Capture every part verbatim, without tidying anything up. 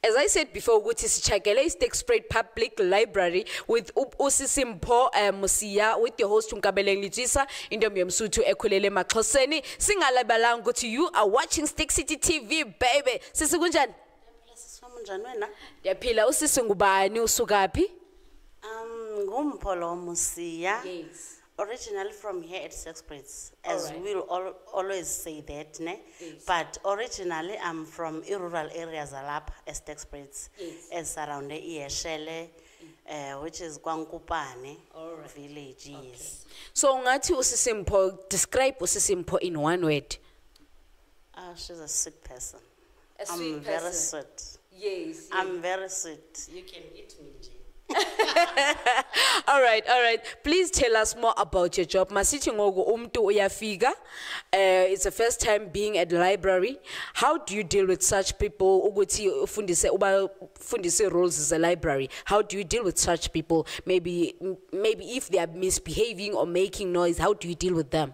as I said before, ukuthi sichakele SterkSpruit Public Library with Miss Mpho Mosia, with your host Nkabeleng Litjisa, intombi yomsuthu ekhulele emaXhoseni. Singalabalanga ukuthi you are watching SterkCity T V, baby. Sisi kunjani? Yaphila. Usisi ngubani, usukaphi? Um, Mpho Mosia. Yes. Originally from here at SterkSpruit, as right. we'll al always say that, ne? Yes. But originally I'm from rural areas alap at SterkSpruit, yes. as around the Ieshele, uh, which is Kwankupane right. village. Okay. Yes. So ngathi usisi Mpho, describe usisi Mpho in one word. Uh, she's a sweet person. A sweet I'm person. very sweet. Yes, yes. I'm very sweet. You can eat me, G. all right, all right. Please tell us more about your job. Masithi ngoku umntu uyafika. Uh, it's the first time being at the library. How do you deal with such people? Ukuthi ufundise uba fundise roles as a library. How do you deal with such people? Maybe, maybe if they are misbehaving or making noise, how do you deal with them?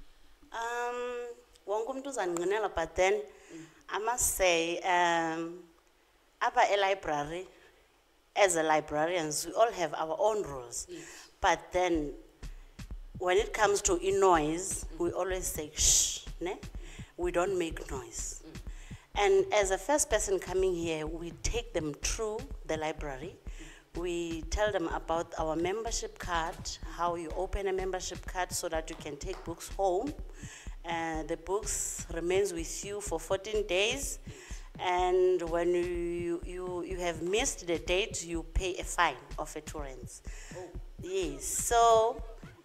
Um, wonke umuntu uzanqinela, but then I must say, um, apha a library. As a librarians, we all have our own rules. Yes. But then, when it comes to in noise, mm. we always say, shh, ne? We don't make noise. Mm. And as a first person coming here, we take them through the library. Mm. We tell them about our membership card, how you open a membership card so that you can take books home. Uh, the books remains with you for fourteen days. And when you, you, you have missed the date, you pay a fine of a torrents. Oh. Yes, so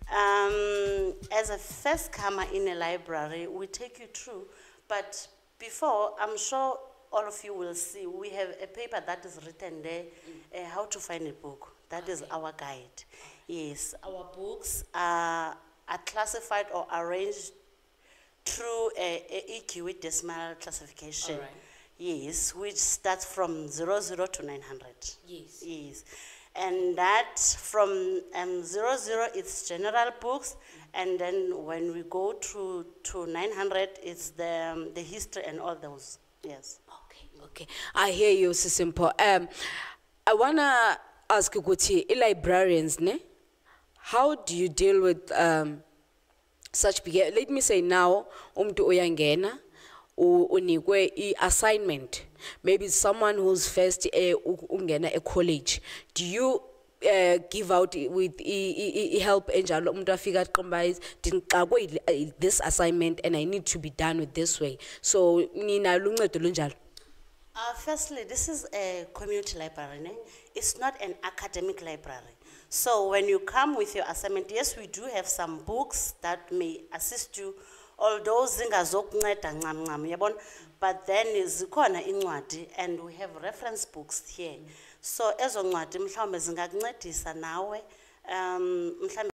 um, as a first comer in a library, we take you through, but before, I'm sure all of you will see, we have a paper that is written there, mm. uh, how to find a book. That okay. is our guide. Yes, our books are, are classified or arranged through a, a Ejoy decimal classification. All right. Yes, which starts from zero zero to nine hundred. Yes. Yes. And that from um, zero zero, it's general books. Mm-hmm. And then when we go to, to nine hundred, it's the, um, the history and all those. Yes. Okay, okay. I hear you, Miss Mpho. Um, I want to ask you, Guti, librarians, ne? How do you deal with um, such behavior? Let me say now, umtu oyangena. Unikwe assignment, maybe someone who's first a ungena a college. Do you uh, give out with help enjalo umuntu afika aqomba dinqakwe this assignment and I need to be done with this way? So nina luncedo lunjalo. Uh, firstly, this is a community library. Ne? It's not an academic library. So when you come with your assignment, yes, we do have some books that may assist you. Although zingazokunceda ncam ncam yabona, but then zikhona incwadi and we have reference books here. So ezo ncwadi mhlawumbe zingakuncedisa nawe um mhlawumbe